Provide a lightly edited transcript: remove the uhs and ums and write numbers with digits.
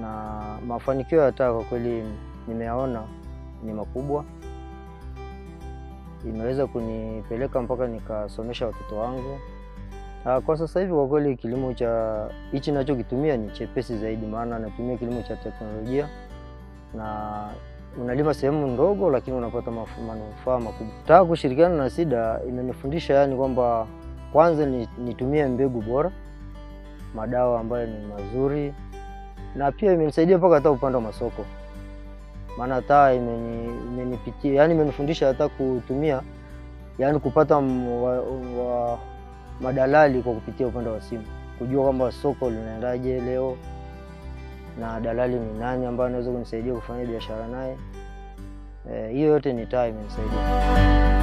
na mafanikio ya TAA kwa kweli nimeyaona ni makubwa. Imeweza kunipeleka mpaka nikasomesha watoto wangu. Kwa sasa hivi kwa kweli kilimo cha hichi ninachokitumia ni chepesi zaidi, maana natumia kilimo cha teknolojia na unalima sehemu ndogo lakini unapata manufaa makubwa. TAA kushirikiana na SIDA imenifundisha yani kwamba kwanza nitumie mbegu bora, madawa ambayo ni mazuri, na pia imenisaidia mpaka hata upande wa masoko. Maana TAA imenipitia yani imenifundisha hata kutumia yani kupata madalali kwa kupitia upande wa simu, kujua kwamba soko linaendaje leo na dalali ni nani ambaye anaweza kunisaidia kufanya biashara naye. Hiyo yote ni TAA imenisaidia.